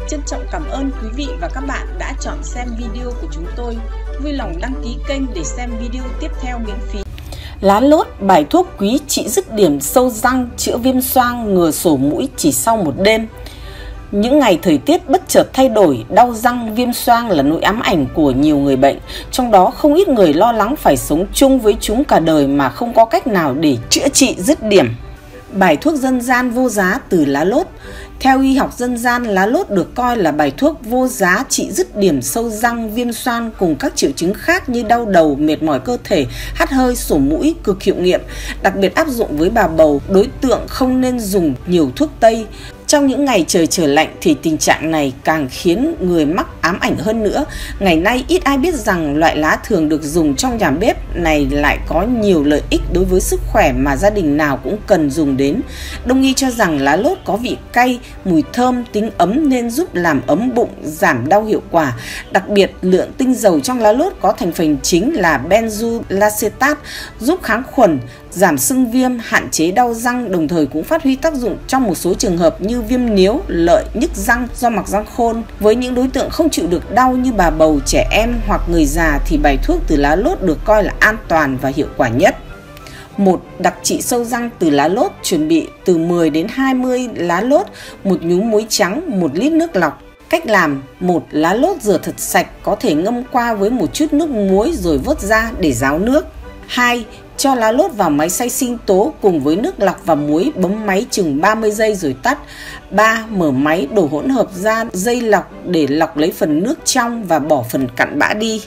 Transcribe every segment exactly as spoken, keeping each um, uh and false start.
trân trọng cảm ơn quý vị và các bạn đã chọn xem video của chúng tôi. Vui lòng đăng ký kênh để xem video tiếp theo miễn phí. Lá lốt, bài thuốc quý trị dứt điểm sâu răng, chữa viêm xoang, ngừa sổ mũi chỉ sau một đêm. Những ngày thời tiết bất chợt thay đổi, đau răng, viêm xoang là nỗi ám ảnh của nhiều người bệnh. Trong đó không ít người lo lắng phải sống chung với chúng cả đời mà không có cách nào để chữa trị dứt điểm. Bài thuốc dân gian vô giá từ lá lốt. Theo y học dân gian, lá lốt được coi là bài thuốc vô giá trị dứt điểm sâu răng, viêm xoang cùng các triệu chứng khác như đau đầu, mệt mỏi cơ thể, hắt hơi, sổ mũi, cực hiệu nghiệm. Đặc biệt áp dụng với bà bầu, đối tượng không nên dùng nhiều thuốc tây. Trong những ngày trời trở lạnh thì tình trạng này càng khiến người mắc ám ảnh hơn nữa. Ngày nay ít ai biết rằng loại lá thường được dùng trong nhà bếp này lại có nhiều lợi ích đối với sức khỏe mà gia đình nào cũng cần dùng đến. Đông y cho rằng lá lốt có vị cay, mùi thơm, tính ấm nên giúp làm ấm bụng, giảm đau hiệu quả. Đặc biệt lượng tinh dầu trong lá lốt có thành phần chính là benzoylacetate, giúp kháng khuẩn, giảm sưng viêm, hạn chế đau răng, đồng thời cũng phát huy tác dụng trong một số trường hợp như viêm níu, lợi, nhức răng do mặc răng khôn. Với những đối tượng không chịu được đau như bà bầu, trẻ em hoặc người già thì bài thuốc từ lá lốt được coi là an toàn và hiệu quả nhất. một. Đặc trị sâu răng từ lá lốt. Chuẩn bị từ mười đến hai mươi lá lốt, một nhúm muối trắng, một lít nước lọc. Cách làm: một. Lá lốt rửa thật sạch, có thể ngâm qua với một chút nước muối rồi vớt ra để ráo nước. hai. Cho lá lốt vào máy xay sinh tố cùng với nước lọc và muối, bấm máy chừng ba mươi giây rồi tắt. ba. Mở máy đổ hỗn hợp ra dây lọc để lọc lấy phần nước trong và bỏ phần cặn bã đi.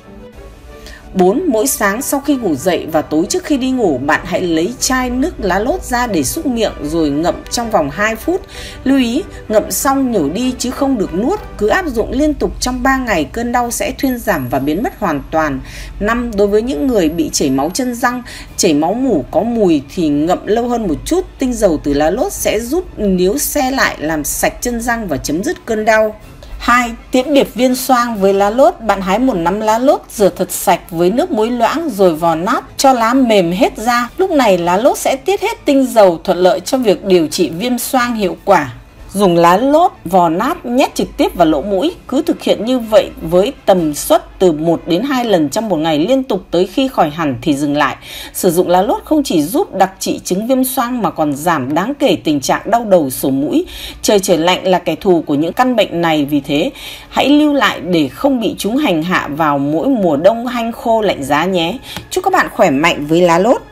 bốn. Mỗi sáng sau khi ngủ dậy và tối trước khi đi ngủ, bạn hãy lấy chai nước lá lốt ra để súc miệng rồi ngậm trong vòng hai phút. Lưu ý, ngậm xong nhổ đi chứ không được nuốt, cứ áp dụng liên tục trong ba ngày, cơn đau sẽ thuyên giảm và biến mất hoàn toàn. năm. Đối với những người bị chảy máu chân răng, chảy máu mủ có mùi thì ngậm lâu hơn một chút, tinh dầu từ lá lốt sẽ giúp níu xe lại, làm sạch chân răng và chấm dứt cơn đau. hai. Tiễn biệt viêm xoang với lá lốt. Bạn hái một nắm lá lốt, rửa thật sạch với nước muối loãng rồi vò nát cho lá mềm hết ra. Lúc này lá lốt sẽ tiết hết tinh dầu, thuận lợi cho việc điều trị viêm xoang hiệu quả. Dùng lá lốt vò nát nhét trực tiếp vào lỗ mũi. Cứ thực hiện như vậy với tần suất từ một đến hai lần trong một ngày liên tục tới khi khỏi hẳn thì dừng lại. Sử dụng lá lốt không chỉ giúp đặc trị chứng viêm xoang mà còn giảm đáng kể tình trạng đau đầu, sổ mũi. Trời trở lạnh là kẻ thù của những căn bệnh này, vì thế hãy lưu lại để không bị chúng hành hạ vào mỗi mùa đông hanh khô lạnh giá nhé. Chúc các bạn khỏe mạnh với lá lốt.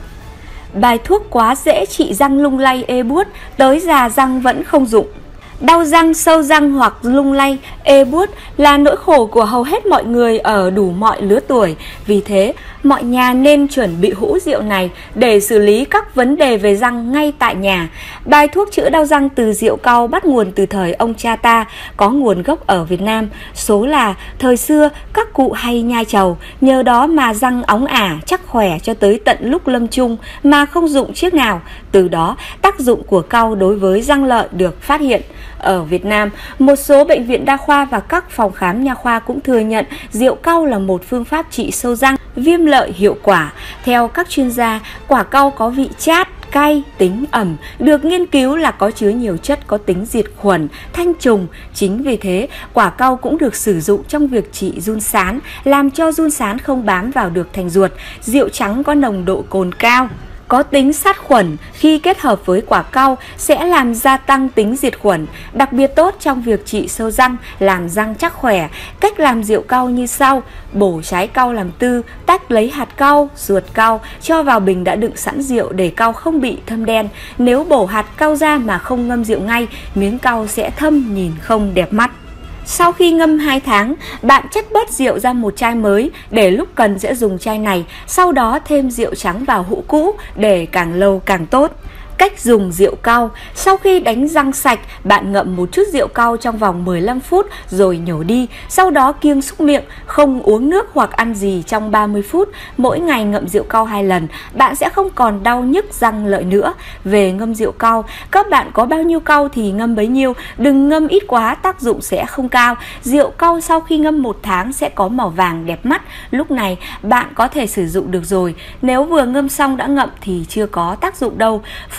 Bài thuốc quá dễ trị răng lung lay ê buốt, tới già răng vẫn không dụng. Đau răng, sâu răng hoặc lung lay, ê buốt là nỗi khổ của hầu hết mọi người ở đủ mọi lứa tuổi. Vì thế, mọi nhà nên chuẩn bị hũ rượu này để xử lý các vấn đề về răng ngay tại nhà. Bài thuốc chữa đau răng từ rượu cau bắt nguồn từ thời ông cha ta, có nguồn gốc ở Việt Nam. Số là thời xưa các cụ hay nhai trầu, nhờ đó mà răng óng ả, chắc khỏe cho tới tận lúc lâm chung mà không dụng chiếc nào. Từ đó, tác dụng của cau đối với răng lợi được phát hiện. Ở Việt Nam, một số bệnh viện đa khoa và các phòng khám nha khoa cũng thừa nhận rượu cau là một phương pháp trị sâu răng, viêm lợi hiệu quả. Theo các chuyên gia, quả cau có vị chát, cay, tính ẩm, được nghiên cứu là có chứa nhiều chất có tính diệt khuẩn, thanh trùng. Chính vì thế, quả cau cũng được sử dụng trong việc trị giun sán, làm cho giun sán không bám vào được thành ruột. Rượu trắng có nồng độ cồn cao, có tính sát khuẩn, khi kết hợp với quả cau sẽ làm gia tăng tính diệt khuẩn, đặc biệt tốt trong việc trị sâu răng, làm răng chắc khỏe. Cách làm rượu cau như sau: bổ trái cau làm tư, tách lấy hạt cau, ruột cau, cho vào bình đã đựng sẵn rượu để cau không bị thâm đen. Nếu bổ hạt cau ra mà không ngâm rượu ngay, miếng cau sẽ thâm, nhìn không đẹp mắt. Sau khi ngâm hai tháng, bạn chất bớt rượu ra một chai mới để lúc cần sẽ dùng chai này, sau đó thêm rượu trắng vào hũ cũ để càng lâu càng tốt. Cách dùng rượu cau: sau khi đánh răng sạch, bạn ngậm một chút rượu cau trong vòng mười lăm phút rồi nhổ đi, sau đó kiêng súc miệng, không uống nước hoặc ăn gì trong ba mươi phút. Mỗi ngày ngậm rượu cau hai lần, bạn sẽ không còn đau nhức răng lợi nữa. Về ngâm rượu cau, các bạn có bao nhiêu cau thì ngâm bấy nhiêu, đừng ngâm ít quá, tác dụng sẽ không cao. Rượu cau sau khi ngâm một tháng sẽ có màu vàng đẹp mắt, lúc này bạn có thể sử dụng được rồi. Nếu vừa ngâm xong đã ngậm thì chưa có tác dụng đâu. Phụ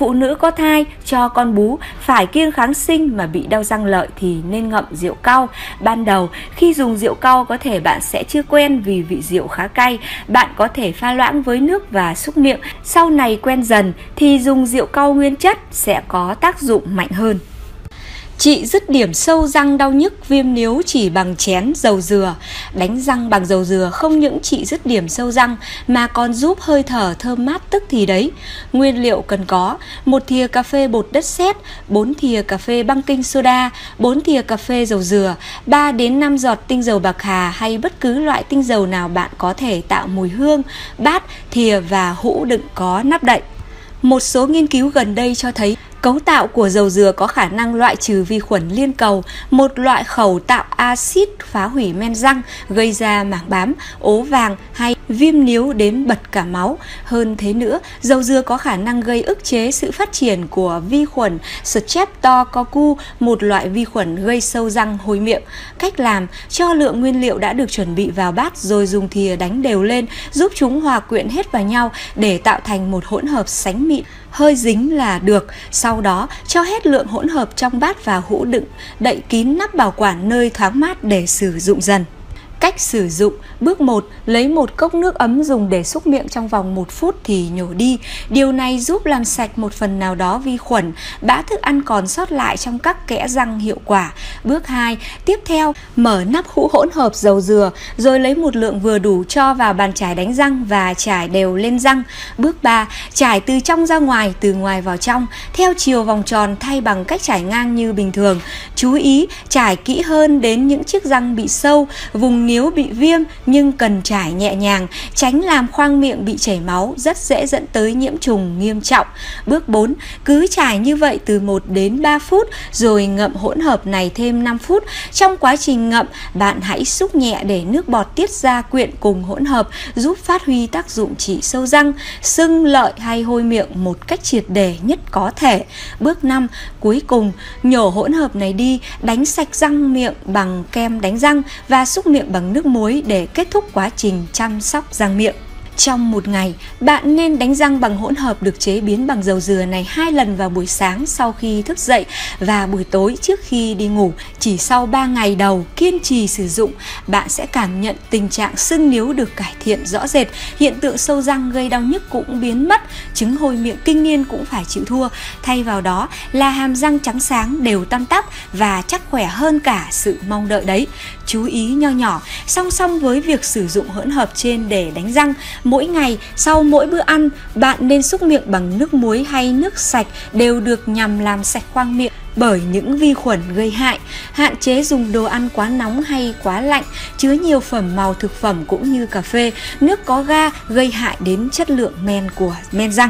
phụ nữ có thai, cho con bú, phải kiêng kháng sinh mà bị đau răng lợi thì nên ngậm rượu cau. Ban đầu, khi dùng rượu cau có thể bạn sẽ chưa quen vì vị rượu khá cay. Bạn có thể pha loãng với nước và súc miệng. Sau này quen dần thì dùng rượu cau nguyên chất sẽ có tác dụng mạnh hơn. Trị dứt điểm sâu răng đau nhức viêm níu chỉ bằng chén dầu dừa. Đánh răng bằng dầu dừa không những trị dứt điểm sâu răng mà còn giúp hơi thở thơm mát tức thì đấy. Nguyên liệu cần có: một thìa cà phê bột đất sét, bốn thìa cà phê baking soda, bốn thìa cà phê dầu dừa, ba đến năm giọt tinh dầu bạc hà hay bất cứ loại tinh dầu nào bạn có thể tạo mùi hương, bát, thìa và hũ đựng có nắp đậy. Một số nghiên cứu gần đây cho thấy cấu tạo của dầu dừa có khả năng loại trừ vi khuẩn liên cầu, một loại khẩu tạo axit phá hủy men răng, gây ra mảng bám, ố vàng hay viêm níu đến bật cả máu. Hơn thế nữa, dầu dừa có khả năng gây ức chế sự phát triển của vi khuẩn Streptococcus, một loại vi khuẩn gây sâu răng hôi miệng. Cách làm: cho lượng nguyên liệu đã được chuẩn bị vào bát rồi dùng thìa đánh đều lên, giúp chúng hòa quyện hết vào nhau để tạo thành một hỗn hợp sánh mịn. Hơi dính là được. Sau đó cho hết lượng hỗn hợp trong bát vào hũ đựng, đậy kín nắp bảo quản nơi thoáng mát để sử dụng dần. Cách sử dụng: bước một, lấy một cốc nước ấm dùng để súc miệng trong vòng một phút thì nhổ đi. Điều này giúp làm sạch một phần nào đó vi khuẩn, bã thức ăn còn sót lại trong các kẽ răng hiệu quả. Bước hai, tiếp theo, mở nắp hũ hỗn hợp dầu dừa rồi lấy một lượng vừa đủ cho vào bàn chải đánh răng và chải đều lên răng. Bước ba, chải từ trong ra ngoài, từ ngoài vào trong, theo chiều vòng tròn thay bằng cách chải ngang như bình thường. Chú ý, chải kỹ hơn đến những chiếc răng bị sâu, vùng níu bị viêm nhưng cần chải nhẹ nhàng, tránh làm khoang miệng bị chảy máu, rất dễ dẫn tới nhiễm trùng nghiêm trọng. Bước bốn, cứ chải như vậy từ một đến ba phút rồi ngậm hỗn hợp này thêm năm phút. Trong quá trình ngậm, bạn hãy xúc nhẹ để nước bọt tiết ra quyện cùng hỗn hợp, giúp phát huy tác dụng trị sâu răng, sưng, lợi hay hôi miệng một cách triệt để nhất có thể. Bước năm, cuối cùng, nhổ hỗn hợp này đi, đánh sạch răng miệng bằng kem đánh răng và xúc miệng bằng nước muối để kết thúc quá trình chăm sóc răng miệng. Trong một ngày, bạn nên đánh răng bằng hỗn hợp được chế biến bằng dầu dừa này hai lần vào buổi sáng sau khi thức dậy và buổi tối trước khi đi ngủ. Chỉ sau ba ngày đầu kiên trì sử dụng, bạn sẽ cảm nhận tình trạng sưng níu được cải thiện rõ rệt, hiện tượng sâu răng gây đau nhức cũng biến mất, chứng hôi miệng kinh niên cũng phải chịu thua. Thay vào đó là hàm răng trắng sáng, đều tăm tắp và chắc khỏe hơn cả sự mong đợi đấy. Chú ý nho nhỏ, song song với việc sử dụng hỗn hợp trên để đánh răng, mỗi ngày sau mỗi bữa ăn, bạn nên xúc miệng bằng nước muối hay nước sạch đều được nhằm làm sạch khoang miệng bởi những vi khuẩn gây hại. Hạn chế dùng đồ ăn quá nóng hay quá lạnh, chứa nhiều phẩm màu thực phẩm cũng như cà phê, nước có ga gây hại đến chất lượng men của men răng.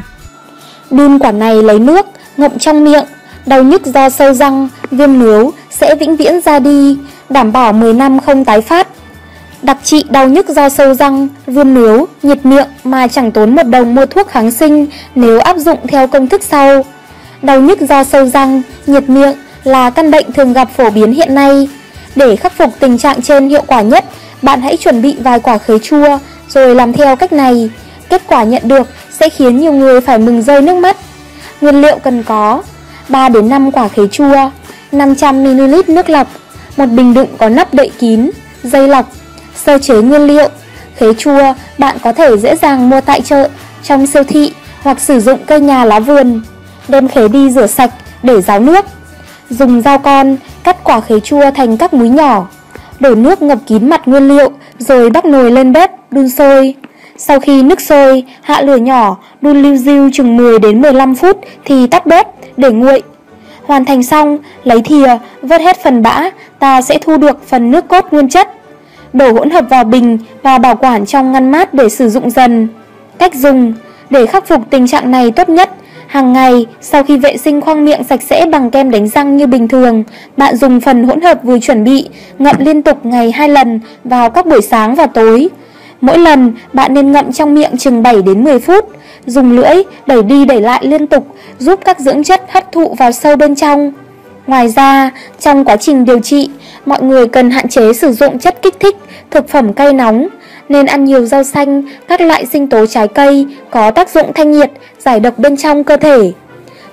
Đun quả này lấy nước, ngậm trong miệng, đau nhức do sâu răng, viêm níu sẽ vĩnh viễn ra đi, đảm bảo mười năm không tái phát. Đặc trị đau nhức do sâu răng, viêm níu, nhiệt miệng mà chẳng tốn một đồng mua thuốc kháng sinh nếu áp dụng theo công thức sau. Đau nhức do sâu răng, nhiệt miệng là căn bệnh thường gặp phổ biến hiện nay. Để khắc phục tình trạng trên hiệu quả nhất, bạn hãy chuẩn bị vài quả khế chua rồi làm theo cách này. Kết quả nhận được sẽ khiến nhiều người phải mừng rơi nước mắt. Nguyên liệu cần có: ba đến năm quả khế chua, năm trăm mi li lít nước lọc, một bình đựng có nắp đậy kín, dây lọc. Sơ chế nguyên liệu: khế chua bạn có thể dễ dàng mua tại chợ, trong siêu thị hoặc sử dụng cây nhà lá vườn. Đem khế đi rửa sạch để ráo nước. Dùng dao con cắt quả khế chua thành các múi nhỏ. Đổ nước ngập kín mặt nguyên liệu rồi bắc nồi lên bếp đun sôi. Sau khi nước sôi, hạ lửa nhỏ, đun liu riu chừng mười đến mười lăm phút thì tắt bếp để nguội. Hoàn thành xong, lấy thìa vớt hết phần bã, ta sẽ thu được phần nước cốt nguyên chất. Đổ hỗn hợp vào bình và bảo quản trong ngăn mát để sử dụng dần. Cách dùng: để khắc phục tình trạng này tốt nhất, hàng ngày sau khi vệ sinh khoang miệng sạch sẽ bằng kem đánh răng như bình thường, bạn dùng phần hỗn hợp vừa chuẩn bị, ngậm liên tục ngày hai lần vào các buổi sáng và tối. Mỗi lần bạn nên ngậm trong miệng chừng bảy đến mười phút, dùng lưỡi đẩy đi đẩy lại liên tục giúp các dưỡng chất hấp thụ vào sâu bên trong. Ngoài ra, trong quá trình điều trị, mọi người cần hạn chế sử dụng chất kích thích, thực phẩm cay nóng, nên ăn nhiều rau xanh, các loại sinh tố trái cây có tác dụng thanh nhiệt, giải độc bên trong cơ thể.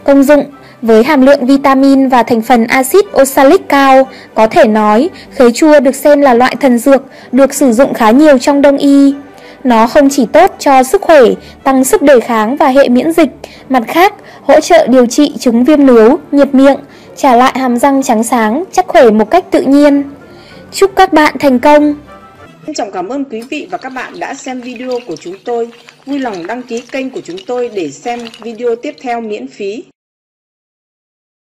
Công dụng: với hàm lượng vitamin và thành phần axit oxalic cao, có thể nói khế chua được xem là loại thần dược được sử dụng khá nhiều trong Đông y. Nó không chỉ tốt cho sức khỏe, tăng sức đề kháng và hệ miễn dịch, mặt khác hỗ trợ điều trị chứng viêm nướu, nhiệt miệng, trả lại hàm răng trắng sáng, chắc khỏe một cách tự nhiên. Chúc các bạn thành công! Trân trọng cảm ơn quý vị và các bạn đã xem video của chúng tôi. Vui lòng đăng ký kênh của chúng tôi để xem video tiếp theo miễn phí.